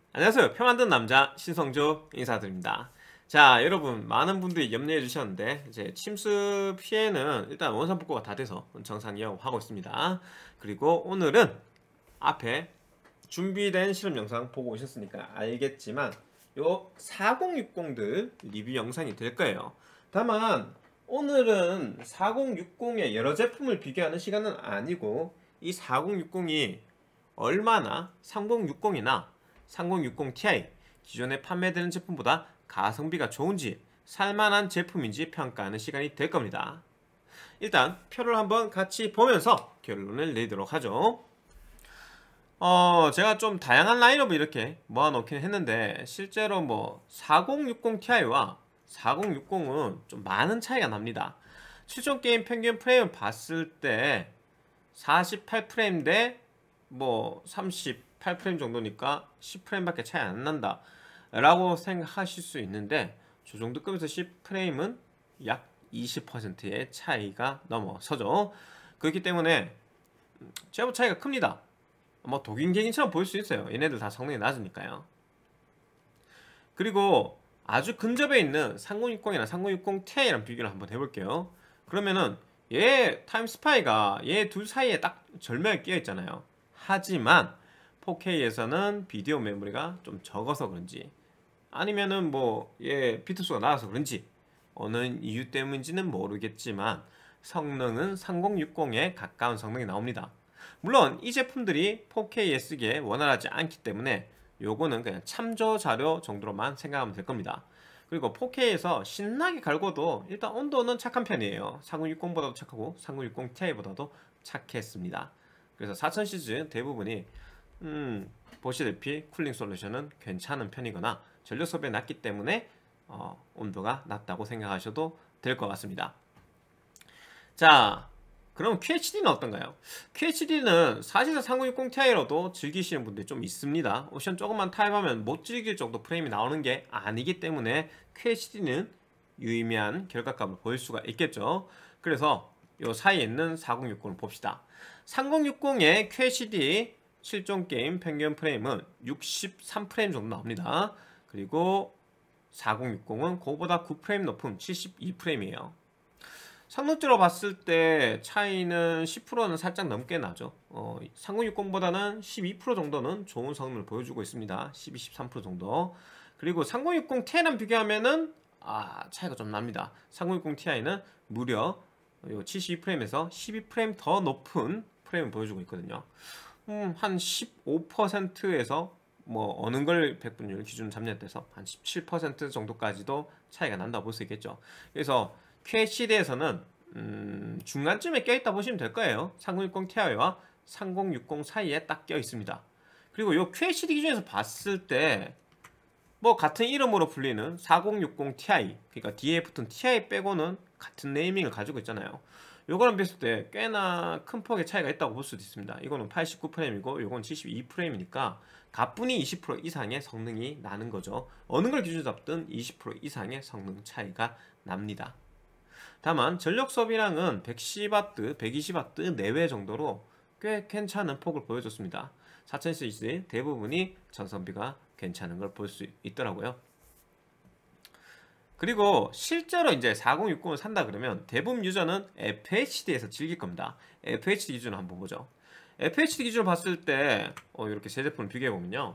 안녕하세요. 표 만든 남자 신성조 인사드립니다. 자, 여러분 많은 분들이 염려해 주셨는데 이제 침수 피해는 일단 원산 복구가 다 돼서 정상 이용하고 있습니다. 그리고 오늘은 앞에 준비된 실험 영상 보고 오셨으니까 알겠지만 요 4060들 리뷰 영상이 될 거예요. 다만 오늘은 4060의 여러 제품을 비교하는 시간은 아니고 이 4060이 얼마나 3060이나 3060 Ti 기존에 판매되는 제품보다 가성비가 좋은지 살만한 제품인지 평가하는 시간이 될 겁니다. 일단 표를 한번 같이 보면서 결론을 내도록 하죠. 제가 좀 다양한 라인업을 이렇게 모아놓긴 했는데 실제로 뭐 4060 Ti와 4060은 좀 많은 차이가 납니다. 실존 게임 평균 프레임 봤을 때 48프레임 대 뭐 38프레임 정도니까 10프레임밖에 차이 안 난다 라고 생각하실 수 있는데 저 정도 급에서 10프레임은 약 20%의 차이가 넘어서죠. 그렇기 때문에 제법 차이가 큽니다. 뭐 독일갱이처럼 보일 수 있어요. 얘네들 다 성능이 낮으니까요. 그리고 아주 근접해 있는 3060이나 3060 Ti랑 비교를 한번 해볼게요. 그러면은 얘 타임스파이가 얘 둘 사이에 딱 절묘하게 끼어 있잖아요. 하지만 4K에서는 비디오 메모리가 좀 적어서 그런지 아니면은 뭐 얘 비트수가 낮아서 그런지 어느 이유 때문인지는 모르겠지만 성능은 3060에 가까운 성능이 나옵니다. 물론 이 제품들이 4K에 쓰기에 원활하지 않기 때문에 요거는 그냥 참조 자료 정도로만 생각하면 될 겁니다. 그리고 4K에서 신나게 갈고도 일단 온도는 착한 편이에요. 3060보다도 착하고 3060 Ti보다도 착했습니다. 그래서 4000 시즌 대부분이 보시다시피 쿨링 솔루션은 괜찮은 편이거나 전력 소비가 낮기 때문에 온도가 낮다고 생각하셔도 될 것 같습니다. 자, 그럼 QHD는 어떤가요? QHD는 사실상 3060 Ti로도 즐기시는 분들이 좀 있습니다. 옵션 조금만 타입하면 못 즐길 정도 프레임이 나오는 게 아니기 때문에 QHD는 유의미한 결과값을 보일 수가 있겠죠. 그래서 요 사이에 있는 4060을 봅시다. 3060의 QHD 실존 게임 평균 프레임은 63프레임 정도 나옵니다. 그리고 4060은 그거보다 9프레임 높은 72프레임이에요. 성능적으로 봤을 때 차이는 10%는 살짝 넘게 나죠. 3060보다는 12% 정도는 좋은 성능을 보여주고 있습니다. 12, 13% 정도. 그리고 3060 Ti랑 비교하면은 차이가 좀 납니다. 3060 Ti는 무려 72프레임에서 12프레임 더 높은 프레임을 보여주고 있거든요. 한 15%에서 뭐 어느 걸 백분율 기준 잡냐돼서 한 17% 정도까지도 차이가 난다 볼 수 있겠죠. 그래서 QHD에서는 중간쯤에 껴있다 보시면 될 거예요. 3060 Ti와 3060 사이에 딱 껴 있습니다. 그리고 이 QHD 기준에서 봤을 때 뭐 같은 이름으로 불리는 4060 Ti, 그러니까 뒤에 붙은 Ti 빼고는 같은 네이밍을 가지고 있잖아요. 요거랑 비슷할 때 꽤나 큰 폭의 차이가 있다고 볼 수도 있습니다. 이거는 89프레임이고 요건 72프레임이니까 가뿐히 20% 이상의 성능이 나는 거죠. 어느 걸 기준 잡든 20% 이상의 성능 차이가 납니다. 다만 전력 소비량은 110W, 120W 내외 정도로 꽤 괜찮은 폭을 보여줬습니다. 4000cc 대부분이 전선비가 괜찮은 걸 볼 수 있더라고요. 그리고 실제로 이제 4060을 산다 그러면 대부분 유저는 FHD에서 즐길 겁니다. FHD 기준을 한번 보죠. FHD 기준을 봤을 때 이렇게 세 제품을 비교해보면요.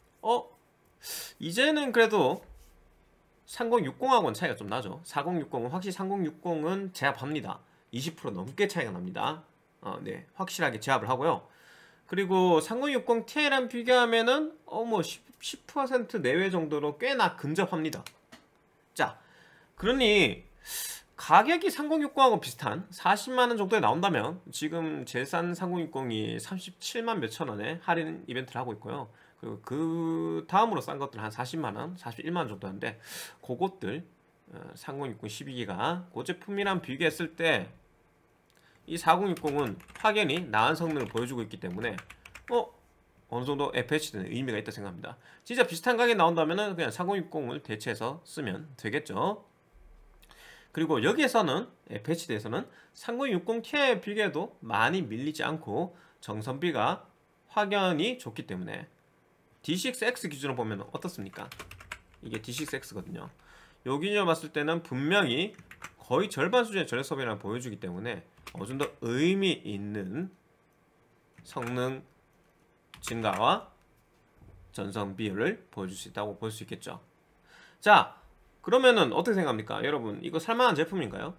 이제는 그래도 3060하고는 차이가 좀 나죠. 4060은 확실히 3060은 제압합니다. 20% 넘게 차이가 납니다. 네, 확실하게 제압을 하고요. 그리고 3060 Ti랑 비교하면은 뭐 10% 내외 정도로 꽤나 근접합니다. 자, 그러니 가격이 3060하고 비슷한 40만원 정도에 나온다면 지금 제일 싼 3060이 37만 몇천 원에 할인 이벤트를 하고 있고요. 그리고 그 다음으로 싼 것들은 한 40만원, 41만원 정도 하는데 그것들 3060 12기가 그 제품이랑 비교했을 때 이 4060은 확연히 나은 성능을 보여주고 있기 때문에 어느 정도 FHD는 의미가 있다 생각합니다. 진짜 비슷한 가격에 나온다면 그냥 4060을 대체해서 쓰면 되겠죠. 그리고 여기에서는 FHD에서는 3060 Ti에 비교해도 많이 밀리지 않고 정선비가 확연히 좋기 때문에 D6X 기준으로 보면 어떻습니까? 이게 D6X거든요. 요 기준으로 봤을 때는 분명히 거의 절반 수준의 전력 소비량을 보여주기 때문에 좀 더 의미 있는 성능 증가와 전선 비율을 보여줄 수 있다고 볼 수 있겠죠. 자, 그러면은 어떻게 생각합니까? 여러분, 이거 살만한 제품인가요?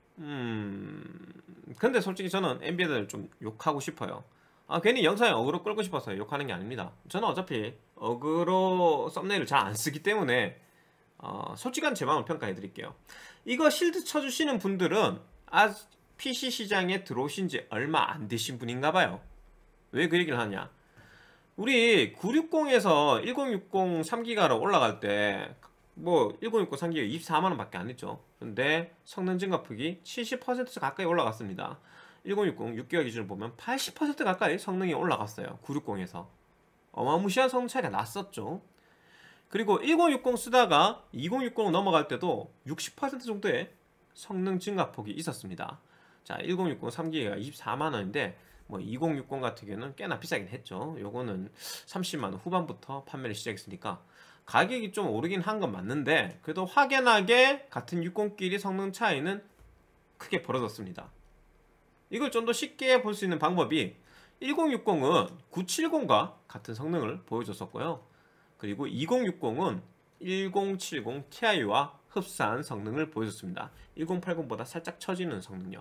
근데 솔직히 저는 엔비디아를 좀 욕하고 싶어요. 괜히 영상에 어그로 끌고 싶어서 욕하는 게 아닙니다. 저는 어차피 어그로 썸네일을 잘 안 쓰기 때문에 솔직한 제 마음을 평가해 드릴게요. 이거 실드 쳐주시는 분들은 PC 시장에 들어오신 지 얼마 안 되신 분인가 봐요. 왜 그 얘기를 하냐? 우리 960에서 1060 3기가로 올라갈 때 뭐 1060 3기가 24만원 밖에 안 했죠. 근데 성능 증가폭이 70% 가까이 올라갔습니다. 1060 6기가 기준으로 보면 80% 가까이 성능이 올라갔어요. 960에서 어마무시한 성능 차이가 났었죠. 그리고 1060 쓰다가 2060 넘어갈 때도 60% 정도의 성능 증가폭이 있었습니다. 자, 1060 3기가 24만원인데 뭐 2060 같은 경우는 꽤나 비싸긴 했죠. 요거는 30만원 후반부터 판매를 시작했으니까 가격이 좀 오르긴 한 건 맞는데 그래도 확연하게 같은 60끼리 성능 차이는 크게 벌어졌습니다. 이걸 좀 더 쉽게 볼 수 있는 방법이 1060은 970과 같은 성능을 보여줬었고요. 그리고 2060은 1070 Ti와 흡사한 성능을 보여줬습니다. 1080보다 살짝 처지는 성능요.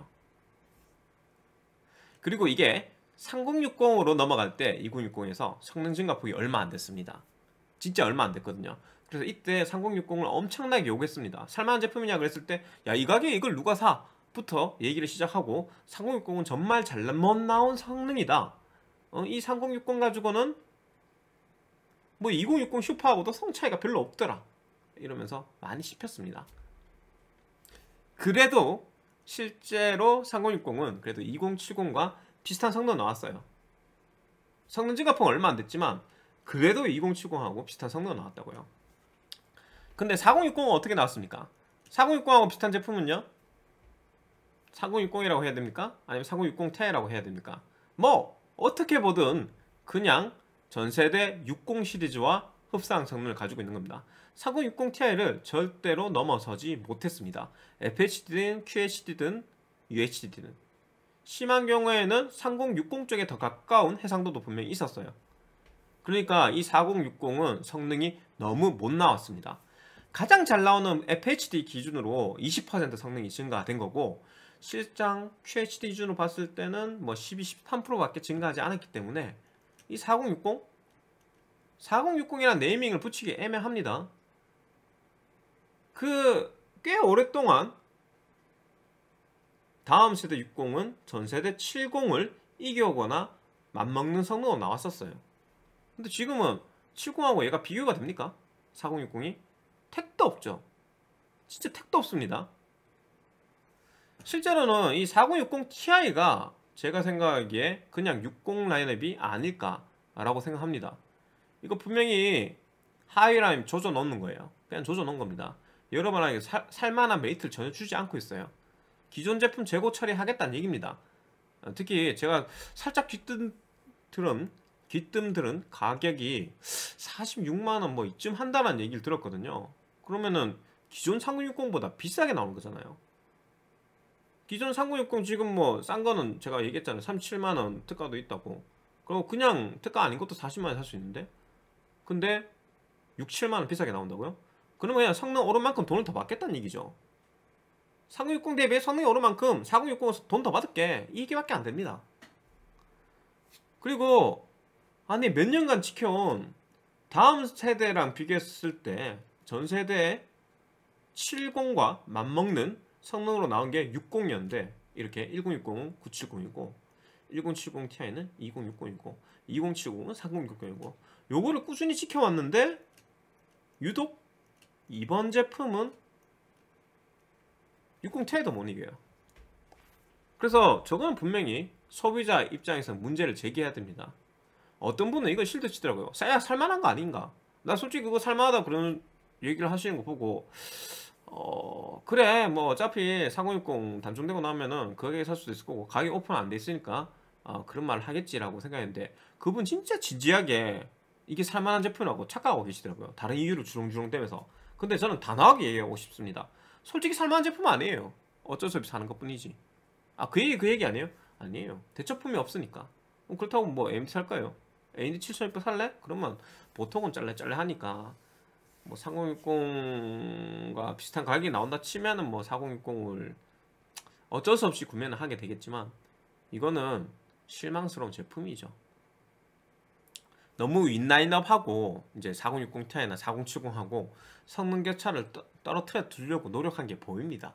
그리고 이게 3060으로 넘어갈 때 2060에서 성능 증가폭이 얼마 안 됐습니다. 진짜 얼마 안 됐거든요. 그래서 이때 3060을 엄청나게 요구했습니다. 살만한 제품이냐 그랬을 때 야, 이 가격에 이걸 누가 사? 부터 얘기를 시작하고 3060은 정말 잘 못 나온 성능이다. 이 3060 가지고는 뭐 2060 슈퍼하고도 성 차이가 별로 없더라. 이러면서 많이 씹혔습니다. 그래도 실제로 3060은 그래도 2070과 비슷한 성능 나왔어요. 성능 증가폭은 얼마 안 됐지만 그래도 2070하고 비슷한 성능 나왔다고요. 근데 4060은 어떻게 나왔습니까? 4060하고 비슷한 제품은요? 4060이라고 해야 됩니까? 아니면 4060 Ti라고 해야 됩니까? 뭐 어떻게 보든 그냥 전세대 60 시리즈와 흡사한 성능을 가지고 있는 겁니다. 4060 Ti를 절대로 넘어서지 못했습니다. FHD든 QHD든 UHD든 심한 경우에는 3060 쪽에 더 가까운 해상도도 분명히 있었어요. 그러니까 이 4060은 성능이 너무 못 나왔습니다. 가장 잘 나오는 FHD 기준으로 20% 성능이 증가된 거고 실장 QHD 기준으로 봤을 때는 뭐 12, 13%밖에 증가하지 않았기 때문에 이 4060? 4060이라는 네이밍을 붙이기 애매합니다. 꽤 오랫동안 다음 세대 60은 전세대 70을 이겨오거나 맞먹는 성능으로 나왔었어요. 근데 지금은 70하고 얘가 비교가 됩니까? 4060이? 택도 없죠. 진짜 택도 없습니다. 실제로는 이 4060 Ti가 제가 생각하기에 그냥 60 라인업이 아닐까라고 생각합니다. 이거 분명히 하이라인 조져 넣는 거예요. 그냥 조져 넣은 겁니다. 여러분에게 살만한 메리트를 전혀 주지 않고 있어요. 기존 제품 재고 처리하겠다는 얘기입니다. 특히 제가 살짝 귀뜸 들은 가격이 46만원 뭐 이쯤 한다는 얘기를 들었거든요. 그러면은 기존 3060보다 비싸게 나오는 거잖아요. 기존 3060 지금 뭐 싼 거는 제가 얘기했잖아요. 37만원 특가도 있다고. 그리고 그냥 특가 아닌 것도 40만원에 살 수 있는데 근데 6, 7만원 비싸게 나온다고요? 그러면 그냥 성능 오른 만큼 돈을 더 받겠다는 얘기죠. 3060 대비해 성능이 오른 만큼 4060에서 돈 더 받을게. 이 얘기밖에 안 됩니다. 그리고 아니 몇 년간 지켜온 다음 세대랑 비교했을 때 전 세대 70과 맞먹는 성능으로 나온 게 60년대 이렇게 1060은 9700이고 1070 Ti는 2060이고 2070은 3060이고 요거를 꾸준히 지켜왔는데 유독 이번 제품은 60 Ti도 못 이겨요. 그래서 저거는 분명히 소비자 입장에서 문제를 제기해야 됩니다. 어떤 분은 이걸 실드 치더라고요. 야 살만한 거 아닌가? 나 솔직히 그거 살만하다 그런 얘기를 하시는 거 보고 그래 뭐 어차피 3060 단종되고 나면은 그게 살 수도 있을 거고 가격 오픈 안 돼 있으니까 그런 말을 하겠지라고 생각했는데 그분 진짜 진지하게 이게 살만한 제품이라고 착각하고 계시더라고요. 다른 이유를 주렁주렁 대면서. 근데 저는 단호하게 얘기하고 싶습니다. 솔직히 살만한 제품 아니에요. 어쩔 수 없이 사는 것뿐이지. 아, 그 얘기 아니에요? 아니에요. 대처품이 없으니까. 그렇다고 뭐 AMD 살까요? AMD 7600 살래? 그러면 보통은 짤래짤래 하니까 뭐 3060과 비슷한 가격이 나온다 치면은 뭐 4060을 어쩔 수 없이 구매는 하게 되겠지만, 이거는 실망스러운 제품이죠. 너무 윈라인업하고 이제 4060 Ti나 4070하고 성능 격차를 떨어뜨려 두려고 노력한 게 보입니다.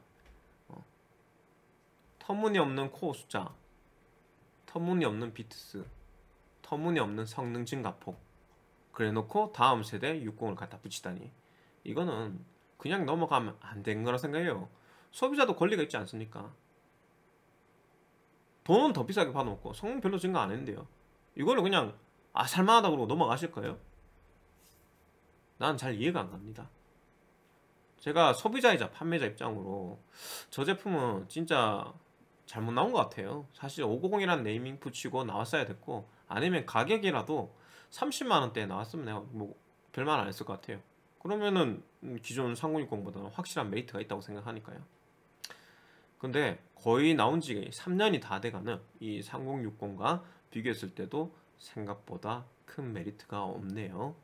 터무니없는 코어 숫자, 터무니없는 비트스, 터무니없는 성능 증가폭, 그래놓고 다음 세대 60을 갖다 붙이다니, 이거는 그냥 넘어가면 안 된 거라 생각해요. 소비자도 권리가 있지 않습니까? 돈은 더 비싸게 받아먹고 성능 별로 증가 안 했는데요. 이거를 그냥 살만하다고 그러고 넘어가실 거예요? 난 잘 이해가 안 갑니다. 제가 소비자이자 판매자 입장으로 저 제품은 진짜 잘못 나온 것 같아요. 사실 590이라는 네이밍 붙이고 나왔어야 됐고, 아니면 가격이라도 30만원대에 나왔으면 내가 뭐 별말 안 했을 것 같아요. 그러면은 기존 3060보다는 확실한 메리트가 있다고 생각하니까요. 근데 거의 나온 지 3년이 다 돼가는 이 3060과 비교했을 때도 생각보다 큰 메리트가 없네요.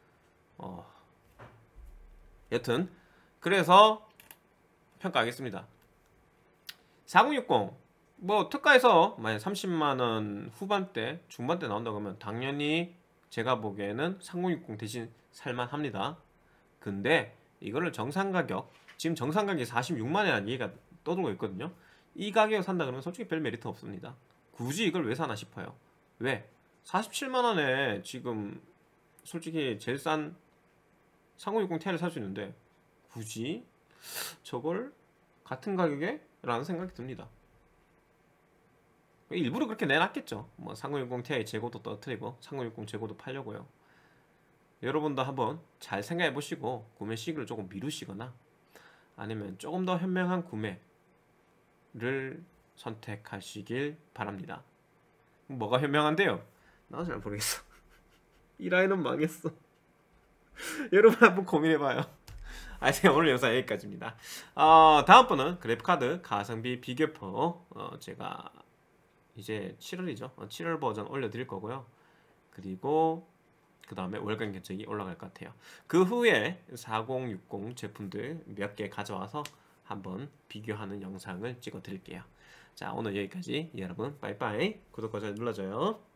여튼 그래서 평가하겠습니다. 4060 뭐 특가에서 만약 30만원 후반대 중반대 나온다 그러면 당연히 제가 보기에는 3060 대신 살만합니다. 근데 이거를 정상 가격, 지금 정상 가격이 46만원이라는 얘기가 떠돌고 있거든요. 이 가격에 산다 그러면 솔직히 별 메리트 없습니다. 굳이 이걸 왜 사나 싶어요. 왜? 47만원에 지금 솔직히 제일 싼 3060 Ti를 살 수 있는데 굳이 저걸 같은 가격에? 라는 생각이 듭니다. 일부러 그렇게 내놨겠죠. 뭐 3060 Ti 재고도 떨어뜨리고 3060 재고도 팔려고요. 여러분도 한번 잘 생각해 보시고 구매 시기를 조금 미루시거나 아니면 조금 더 현명한 구매를 선택하시길 바랍니다. 뭐가 현명한데요? 나도 잘 모르겠어. 이 라인은 망했어. 여러분 한번 고민해봐요. 제가 오늘 영상 여기까지입니다. 다음번은 그래픽카드 가성비 비교표 제가 이제 7월이죠. 7월 버전 올려드릴 거고요. 그리고 그 다음에 월간 견적이 올라갈 것 같아요. 그 후에 4060 제품들 몇 개 가져와서 한번 비교하는 영상을 찍어 드릴게요. 자, 오늘 여기까지. 여러분 빠이빠이. 구독과 좋아요 눌러줘요.